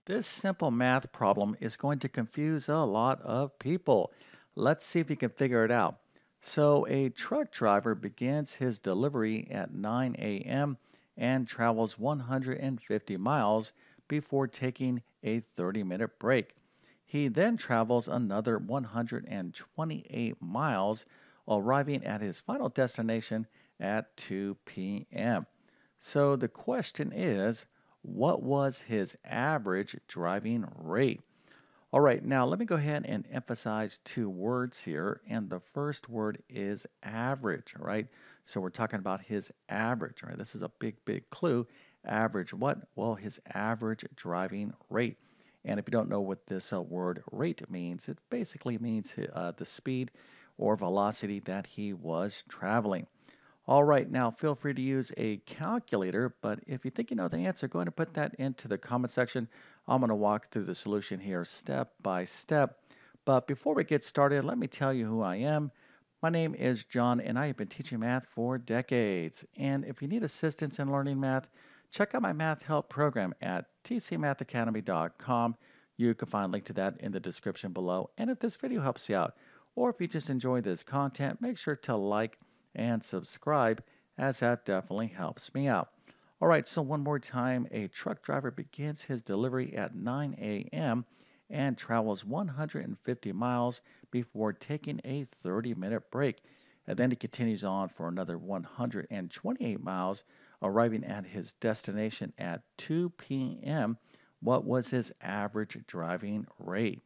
This simple math problem is going to confuse a lot of people. Let's see if you can figure it out. So, a truck driver begins his delivery at 9 a.m. and travels 150 miles before taking a 30-minute break. He then travels another 128 miles, arriving at his final destination at 2 p.m. So the question is, what was his average driving rate? All right, now let me go ahead and emphasize two words here. And the first word is average, all right? So we're talking about his average, right? This is a big, big clue. Average what? Well, his average driving rate. And if you don't know what this word rate means, it basically means the speed or velocity that he was traveling. All right, now feel free to use a calculator, but if you think you know the answer, go ahead and put that into the comment section. I'm going to walk through the solution here step by step. But before we get started, let me tell you who I am. My name is John, and I have been teaching math for decades. And if you need assistance in learning math, check out my math help program at tcmathacademy.com. You can find a link to that in the description below. And if this video helps you out, or if you just enjoy this content, make sure to like and subscribe, as that definitely helps me out. All right, so one more time, a truck driver begins his delivery at 9 a.m. and travels 150 miles before taking a 30-minute break. And then he continues on for another 128 miles, arriving at his destination at 2 p.m. What was his average driving rate?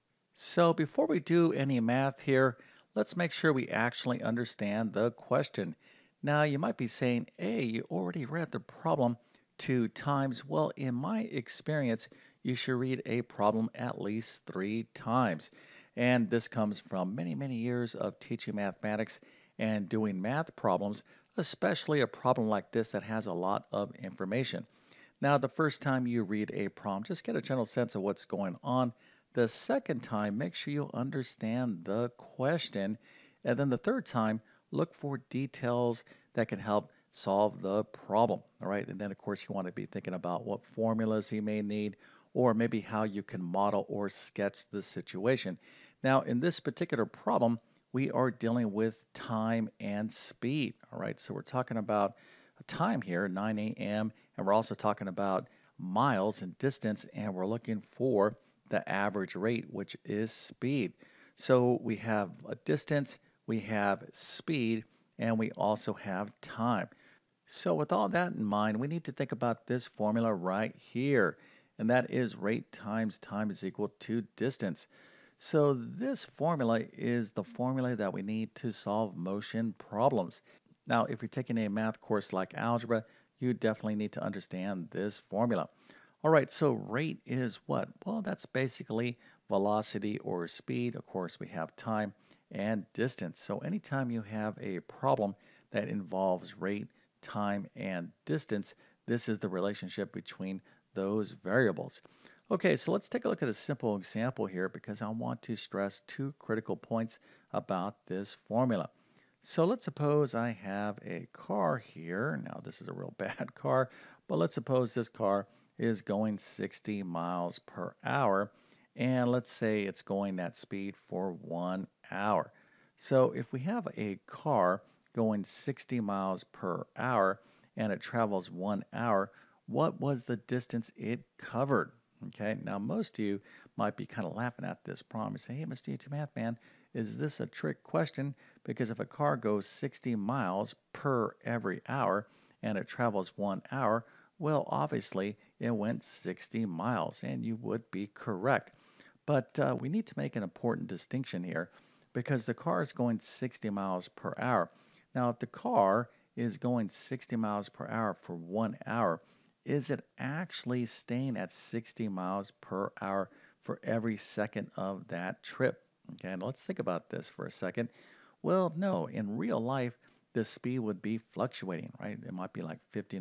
So before we do any math here, let's make sure we actually understand the question. Now you might be saying, hey, you already read the problem 2 times. Well, in my experience, you should read a problem at least 3 times. And this comes from many, many years of teaching mathematics and doing math problems, especially a problem like this that has a lot of information. Now, the first time you read a problem, just get a general sense of what's going on. The second time, make sure you understand the question. And then the third time, look for details that can help solve the problem. All right. And then, of course, you want to be thinking about what formulas you may need, or maybe how you can model or sketch the situation. Now, in this particular problem, we are dealing with time and speed. All right. So we're talking about a time here, 9 a.m., and we're also talking about miles and distance, and we're looking for the average rate, which is speed. So we have a distance, we have speed, and we also have time. So with all that in mind, we need to think about this formula right here, and that is rate times time is equal to distance. So this formula is the formula that we need to solve motion problems. Now, if you're taking a math course like algebra, you definitely need to understand this formula. All right, so rate is what? Well, that's basically velocity or speed. Of course, we have time and distance. So anytime you have a problem that involves rate, time, and distance, this is the relationship between those variables. Okay, so let's take a look at a simple example here because I want to stress two critical points about this formula. So let's suppose I have a car here. Now, this is a real bad car, but let's suppose this car is going 60 miles per hour, and let's say it's going that speed for 1 hour. So if we have a car going 60 miles per hour and it travels 1 hour, what was the distance it covered? Okay, now most of you might be kind of laughing at this problem and say, hey, Mr. YouTube Math Man, is this a trick question? Because if a car goes 60 miles per every hour and it travels 1 hour, well, obviously it went 60 miles, and you would be correct. But we need to make an important distinction here because the car is going 60 miles per hour. Now, if the car is going 60 miles per hour for 1 hour, is it actually staying at 60 miles per hour for every second of that trip? Okay, and let's think about this for a second. Well, no, in real life, the speed would be fluctuating, right? It might be like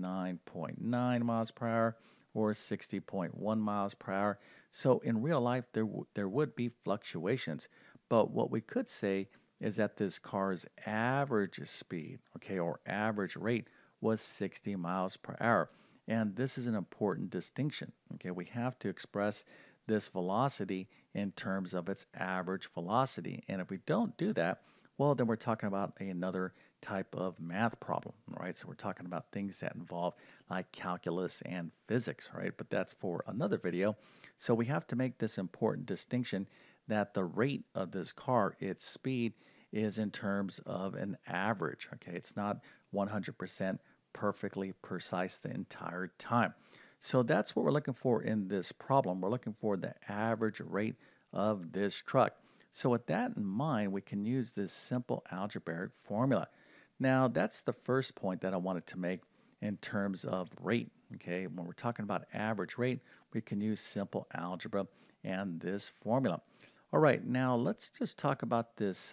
59.9 miles per hour or 60.1 miles per hour. So in real life, there would be fluctuations. But what we could say is that this car's average speed, okay, or average rate was 60 miles per hour. And this is an important distinction. Okay, we have to express this velocity in terms of its average velocity. And if we don't do that, well, then we're talking about another type of math problem, right? So we're talking about things that involve like calculus and physics, right? But that's for another video. So we have to make this important distinction that the rate of this car, its speed, is in terms of an average, okay? It's not 100% perfectly precise the entire time. So that's what we're looking for in this problem. We're looking for the average rate of this truck. So with that in mind, we can use this simple algebraic formula. Now, that's the first point that I wanted to make in terms of rate. Okay, when we're talking about average rate, we can use simple algebra and this formula. All right, now let's just talk about this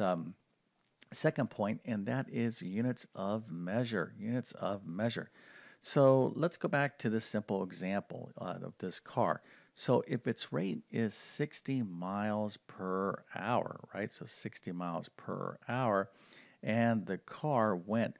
second point, and that is units of measure. Units of measure. So let's go back to this simple example of this car. So if its rate is 60 miles per hour, right? So 60 miles per hour, and the car went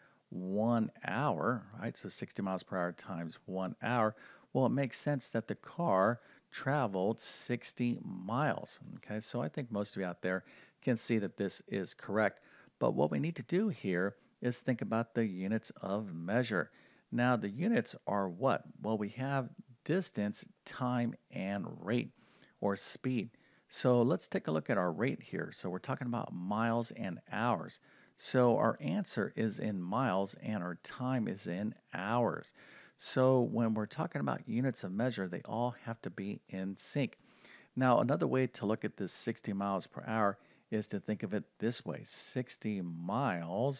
1 hour, right? So 60 miles per hour times 1 hour. Well, it makes sense that the car traveled 60 miles. Okay, so I think most of you out there can see that this is correct. But what we need to do here is think about the units of measure. Now, the units are what? Well, we have distance, time, and rate, or speed. So let's take a look at our rate here. So we're talking about miles and hours. So our answer is in miles and our time is in hours. So when we're talking about units of measure, they all have to be in sync. Now, another way to look at this 60 miles per hour is to think of it this way: 60 miles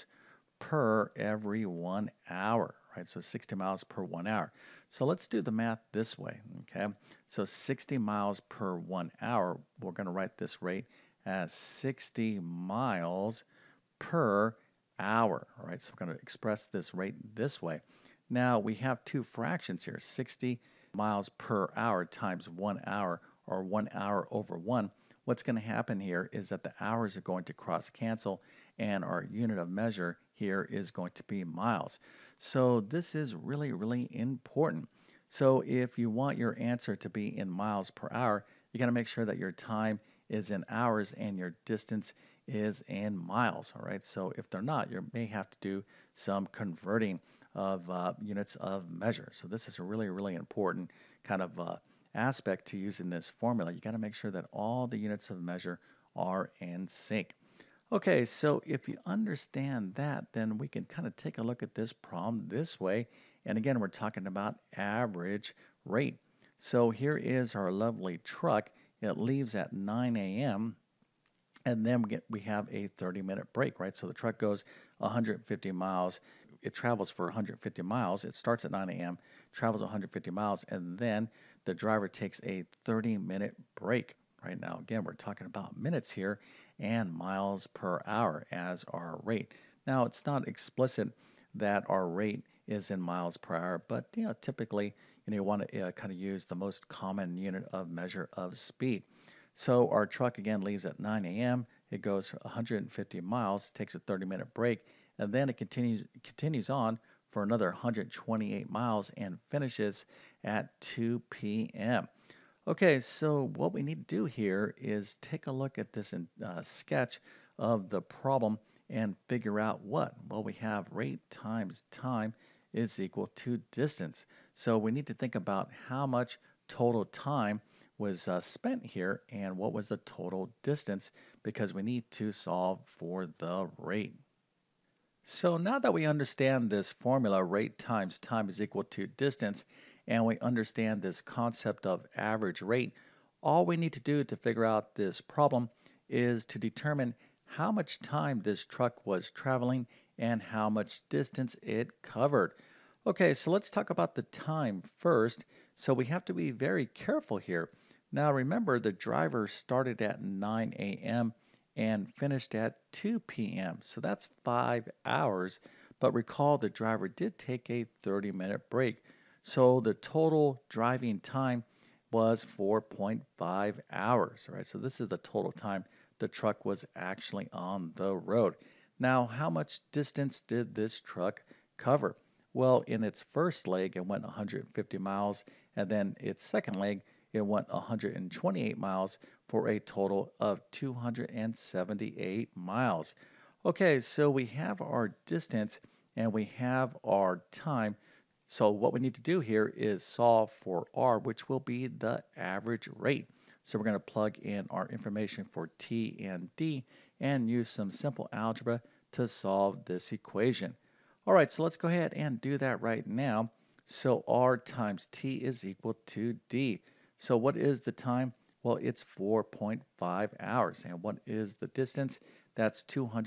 per every 1 hour, right? So 60 miles per 1 hour. So let's do the math this way, okay? So 60 miles per 1 hour, we're going to write this rate as 60 miles per hour, all right? So we're going to express this rate this way. Now we have two fractions here: 60 miles per hour times 1 hour, or 1 hour over 1. What's going to happen here is that the hours are going to cross cancel, and our unit of measure here is going to be miles. So this is really, really important. So if you want your answer to be in miles per hour, you got to make sure that your time is in hours and your distance is in miles. All right. So if they're not, you may have to do some converting of units of measure. So this is a really, really important kind of aspect to using this formula. You got to make sure that all the units of measure are in sync. Okay, so if you understand that, then we can kind of take a look at this problem this way. And again, we're talking about average rate. So here is our lovely truck. It leaves at 9 a.m. and then we have a 30-minute break, right? So the truck goes 150 miles. It travels for 150 miles. It starts at 9 a.m., travels 150 miles, and then the driver takes a 30-minute break. Right now, again, we're talking about minutes here and miles per hour as our rate. Now, it's not explicit that our rate is in miles per hour, but typically, you want to kind of use the most common unit of measure of speed. So our truck again leaves at 9 a.m. It goes 150 miles, takes a 30-minute break, and then it continues on for another 128 miles and finishes at 2 p.m. Okay, so what we need to do here is take a look at this sketch of the problem and figure out what? Well, we have rate times time is equal to distance. So we need to think about how much total time was spent here and what was the total distance, because we need to solve for the rate. So now that we understand this formula, rate times time is equal to distance, and we understand this concept of average rate, all we need to do to figure out this problem is to determine how much time this truck was traveling and how much distance it covered. Okay, so let's talk about the time first. So we have to be very careful here. Now remember, the driver started at 9 a.m. and finished at 2 p.m. So that's 5 hours. But recall the driver did take a 30-minute break. So the total driving time was 4.5 hours, right? So this is the total time the truck was actually on the road. Now, how much distance did this truck cover? Well, in its first leg, it went 150 miles, and then its second leg, it went 128 miles for a total of 278 miles. Okay, so we have our distance and we have our time. So what we need to do here is solve for R, which will be the average rate. So we're going to plug in our information for T and D and use some simple algebra to solve this equation. All right, so let's go ahead and do that right now. So R times T is equal to D. So what is the time? Well, it's 4.5 hours. And what is the distance? That's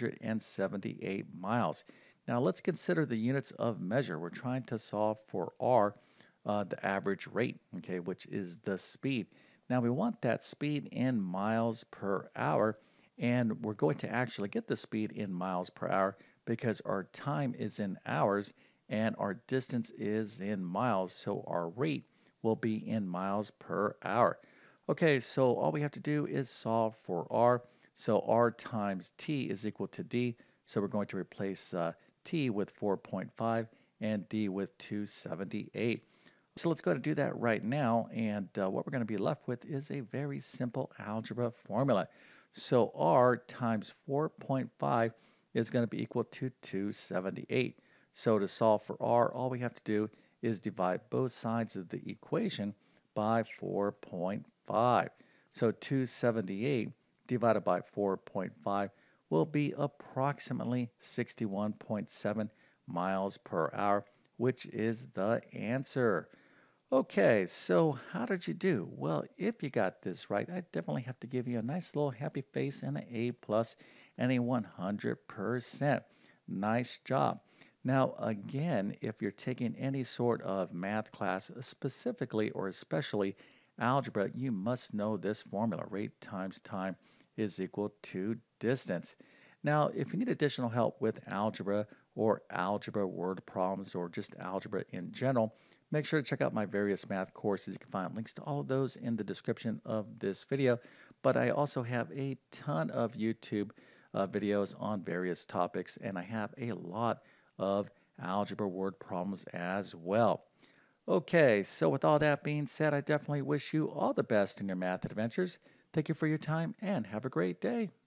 278 miles. Now let's consider the units of measure. We're trying to solve for R, the average rate, okay, which is the speed. Now we want that speed in miles per hour, and we're going to actually get the speed in miles per hour because our time is in hours and our distance is in miles, so our rate will be in miles per hour. Okay, so all we have to do is solve for R. So R times T is equal to D. So we're going to replace T with 4.5 and D with 278. So let's go ahead and do that right now. And what we're going to be left with is a very simple algebra formula. So R times 4.5 is going to be equal to 278. So to solve for R, all we have to do is divide both sides of the equation by 4.5. So 278 divided by 4.5 will be approximately 61.7 miles per hour, which is the answer. Okay, so how did you do? Well, if you got this right, I definitely have to give you a nice little happy face and an A plus and a 100%. Nice job. Now, again, if you're taking any sort of math class, specifically or especially algebra, you must know this formula. Rate times time is equal to distance. Now, if you need additional help with algebra or algebra word problems or just algebra in general, make sure to check out my various math courses. You can find links to all of those in the description of this video. But I also have a ton of YouTube videos on various topics, and I have a lot of algebra word problems as well. Okay, so with all that being said, I definitely wish you all the best in your math adventures. Thank you for your time and have a great day.